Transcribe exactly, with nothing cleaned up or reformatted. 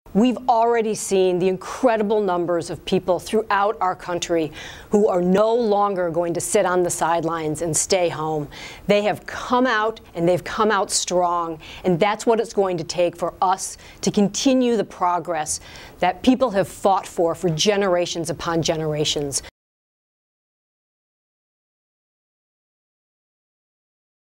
We've already seen the incredible numbers of people throughout our country who are no longer going to sit on the sidelines and stay home. They have come out, and they've come out strong, and that's what it's going to take for us to continue the progress that people have fought for for generations upon generations.